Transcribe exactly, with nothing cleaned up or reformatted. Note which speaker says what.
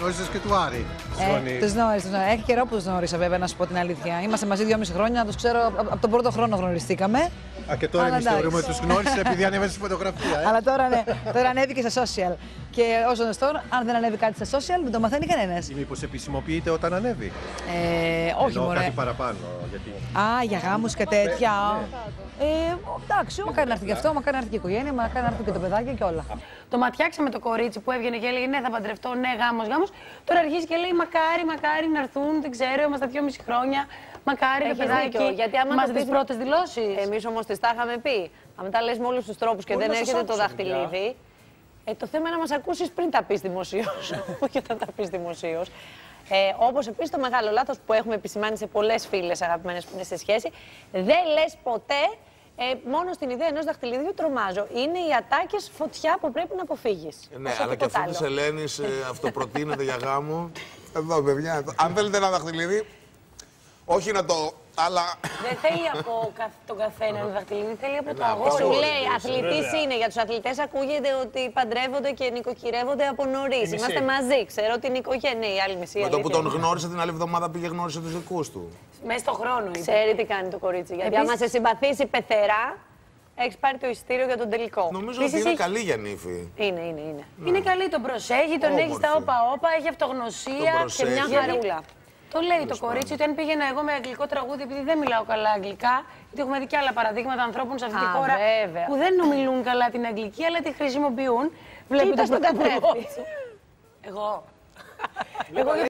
Speaker 1: Γνώρισες και του Άρη.
Speaker 2: Ε, τους γνώρισα, τους γνώρισα. Έχει καιρό που τους γνώρισα, βέβαια, να σου πω την αλήθεια. Είμαστε μαζί δυόμιση χρόνια, τους ξέρω από τον πρώτο χρόνο γνωριστήκαμε.
Speaker 1: Α, και τώρα εμείς θεωρούμε ότι τους γνώρισες επειδή ανέβασε φωτογραφία. Ε?
Speaker 2: Αλλά τώρα, ναι, τώρα ανέβηκε στα social. Και όσο γνωστόν, αν δεν ανέβει κάτι στα social, δεν το μαθαίνει κανένας.
Speaker 1: Ή μήπως επισημοποιείται όταν ανέβει.
Speaker 2: Ε, όχι,
Speaker 1: μωρέ.
Speaker 2: μωρέ.
Speaker 1: Κάτι παραπάνω. Γιατί...
Speaker 2: Α, για γάμους και τέτοια. Ε, εντάξει, μακάρι να έρθει και αυτό, μακάρι να έρθει και η οικογένεια, μακάρι να έρθει και το παιδάκι και όλα.
Speaker 3: Το ματιάξαμε το κορίτσι που έβγαινε και έλεγε ναι, θα παντρευτώ, ναι, γάμος, γάμος. Τώρα αρχίζει και λέει μακάρι, μακάρι να έρθουν, δεν ξέρω, είμαστε δυόμιση χρόνια. Μακάρι το παιδάκι.
Speaker 4: Γιατί άμα
Speaker 3: μας τις πρώτες δηλώσεις.
Speaker 4: Εμείς όμως τις τα είχαμε πει. Αν τα λες με όλους τους τρόπους και δεν έρχεται το δαχτυλίδι. Ε, το θέμα είναι να μας ακούσεις πριν τα πεις δημοσίως, όχι όταν τα πεις δημοσίως. Ε, όπως επίσης το μεγάλο λάθος που έχουμε επισημάνει σε πολλές φίλες αγαπημένες που είναι σε σχέση, δεν λες ποτέ ε, μόνο στην ιδέα ενός δαχτυλιδιού τρομάζω. Είναι οι ατάκες φωτιά που πρέπει να αποφύγεις.
Speaker 5: Ε, ναι, αλλά και αφού της Ελένης ε, αυτοπροτείνεται για γάμο. Εδώ, παιδιά, εδώ. Αν θέλετε ένα δαχτυλίδι, όχι να το. Αλλά...
Speaker 3: Δεν θέλει από τον καθένα ένα δαχτυλίδι, θέλει από το αγόρι.
Speaker 4: Σου λέει, αθλητής είναι. Για τους αθλητές ακούγεται ότι παντρεύονται και νοικοκυρεύονται από νωρίς. Είμαστε μαζί. Ξέρω την οικογένεια, η άλλη μισή.
Speaker 5: Με το που τον γνώρισε την άλλη εβδομάδα πήγε γνώρισε τους δικούς του.
Speaker 3: Μέσα στον χρόνο.
Speaker 4: Ξέρει τι κάνει το κορίτσι. Γιατί άμα σε συμπαθήσει πεθερά, έχεις πάρει το ειστήριο για τον τελικό.
Speaker 5: Νομίζω ότι είναι καλή για νύφη.
Speaker 4: Είναι, είναι, είναι.
Speaker 3: Είναι καλή, τον προσέχει, τον έχει στα όπα-όπα, έχει αυτογνωσία
Speaker 4: και μια χαρούλα.
Speaker 3: Το λέει το κορίτσι ότι αν πήγαινα εγώ με αγγλικό τραγούδι, επειδή δεν μιλάω καλά αγγλικά, γιατί έχουμε δει και άλλα παραδείγματα ανθρώπων σε αυτή τη χώρα που δεν ομιλούν καλά την αγγλική, αλλά τη χρησιμοποιούν. Βλέπετε τον καθρέφτη. Εγώ. Εγώ